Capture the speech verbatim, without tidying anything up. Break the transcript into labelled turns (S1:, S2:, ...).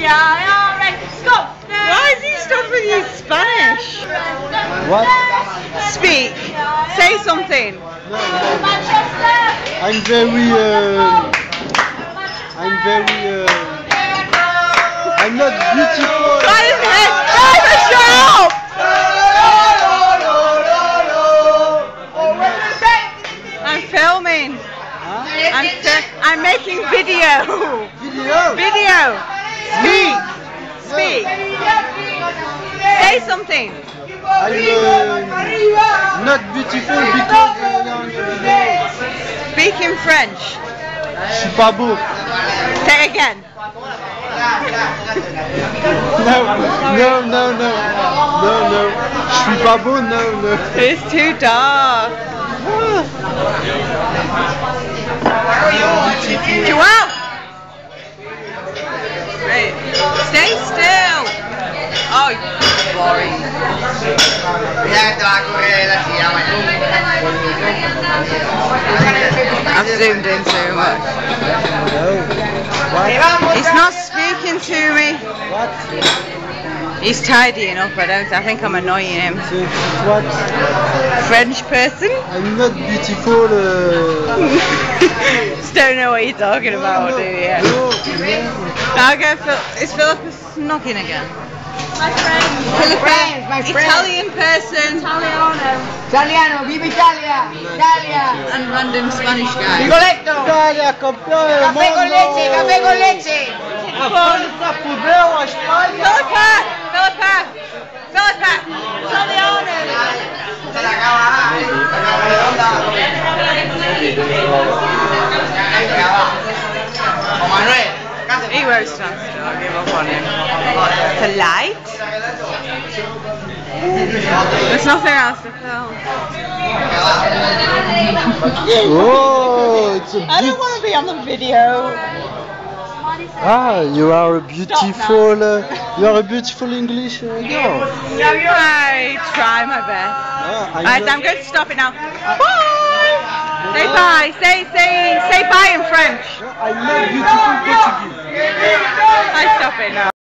S1: Stop!
S2: Why is he stopping you Spanish?
S3: What?
S2: Speak. Say something.
S3: I'm very, uh, I'm very, uh, I'm not beautiful.
S2: Try his head. Driver, shut up! I'm filming.
S3: Huh?
S2: I'm, fi I'm making video.
S3: Video?
S2: Video. Speak. Speak. Say something.
S3: I'm uh, not beautiful because uh,
S2: Speak in French.
S3: je suis pas beau.
S2: Say it again.
S3: No, no, no, no, no, no. Je suis pas beau, no, no.
S2: It's too dark. Joao! Right. Stay still. Oh, boring. I've zoomed in too much.
S3: No. What?
S2: He's not speaking to me.
S3: What?
S2: He's tidying up. I don't. I think I'm annoying him.
S3: So, what?
S2: French person?
S3: I'm not beautiful. Uh...
S2: Just don't know what you're talking about,
S3: no,
S2: do you?
S3: No, no.
S2: I'll go. Phil is Philip knocking again?
S1: My friend.
S2: Philip,
S1: friends, my friends.
S2: Italian person.
S1: Italiano. Italiano, viva Italia! Italia!
S2: And random Spanish guy.
S1: Rigoletto!
S3: Italia, campione del
S1: Caffè con leche,
S3: mondo!
S1: caffè con leche!
S3: Forza Pubeo a Spagna!
S2: Philippa! Philippa! Philippa! Italiano! He won't stand still. I'll give up on him. Polite? There's nothing else to film.
S3: Oh, it's a
S2: I don't want to be on the video.
S3: Ah, you are a beautiful, uh, you are a beautiful English uh, girl.
S2: I try my best.
S3: Ah, I'm
S2: Alright,
S3: not-
S2: I'm going to stop it now. Bye! Say bye. Say, say, say bye in French.
S3: I'm not beautiful Portuguese.
S2: I stop it now.